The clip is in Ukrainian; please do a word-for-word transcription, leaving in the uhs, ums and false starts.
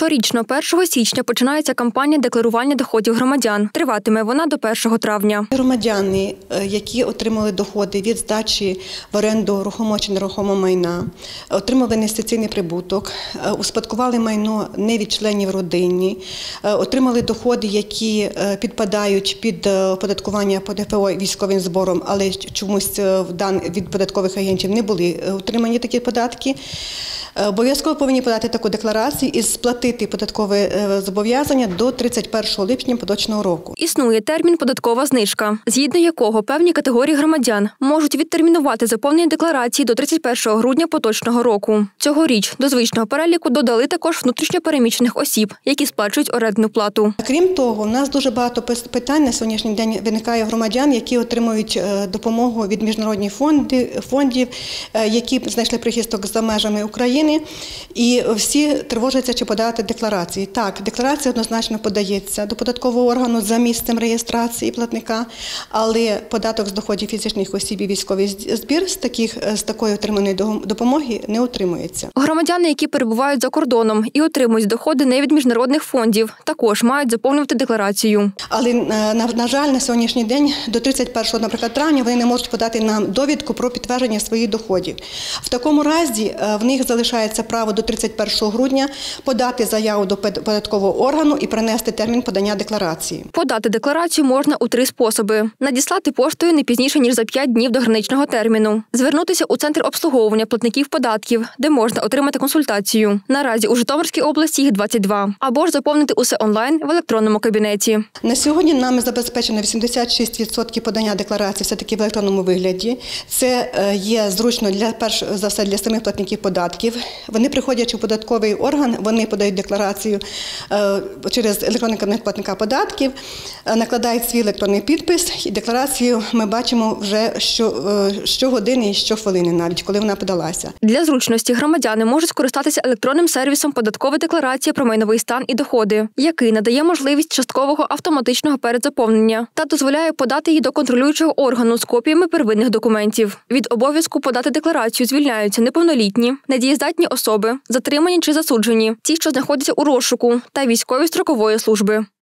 Щорічно, першого січня, починається кампанія декларування доходів громадян. Триватиме вона до першого травня. Громадяни, які отримали доходи від здачі в оренду рухомого чи нерухомого майна, отримали інвестиційний прибуток, успадкували майно не від членів родини, отримали доходи, які підпадають під оподаткування по ДФО військовим збором, але чомусь від податкових агентів не були отримані такі податки. Обов'язково повинні подати таку декларацію і сплатити податкове зобов'язання до тридцять першого липня поточного року. Існує термін «податкова знижка», згідно якого певні категорії громадян можуть відтермінувати заповнення декларації до тридцять першого грудня поточного року. Цьогоріч до звичного переліку додали також внутрішньо переміщених осіб, які сплачують орендну плату. Крім того, у нас дуже багато питань на сьогоднішній день виникає громадян, які отримують допомогу від міжнародних фондів, які знайшли прихисток за межами України. І всі тривожаться, чи подати декларації. Так, декларація однозначно подається до податкового органу за місцем реєстрації платника, але податок з доходів фізичних осіб і військовий збір з, таких, з такої отриманої допомоги не отримується. Громадяни, які перебувають за кордоном і отримують доходи не від міжнародних фондів, також мають заповнювати декларацію. Але, на, на жаль, на сьогоднішній день до тридцять першого, наприклад, травня вони не можуть подати нам довідку про підтвердження своїх доходів. В такому разі в них залишається право до тридцять першого грудня подати заяву до податкового органу і принести термін подання декларації. Подати декларацію можна у три способи. Надіслати поштою не пізніше, ніж за п'ять днів до граничного терміну. Звернутися у Центр обслуговування платників податків, де можна отримати консультацію. Наразі у Житомирській області їх двадцять два. Або ж заповнити усе онлайн в електронному кабінеті. На сьогодні нами забезпечено вісімдесят шість відсотків подання декларації все-таки в електронному вигляді. Це є зручно для перш за все для самих платників податків. Вони приходять у податковий орган, вони подають декларацію через електронний кабінет платника податків, накладають свій електронний підпис, і декларацію ми бачимо вже щогодини і щохвилини навіть, коли вона подалася. Для зручності громадяни можуть скористатися електронним сервісом «Податкова декларація про майновий стан і доходи», який надає можливість часткового автоматичного передзаповнення та дозволяє подати її до контролюючого органу з копіями первинних документів. Від обов'язку подати декларацію звільняються неповнолітні, недієздатні особи, затримані чи засуджені, ті, що знаходяться у розшуку, та військові строкової служби.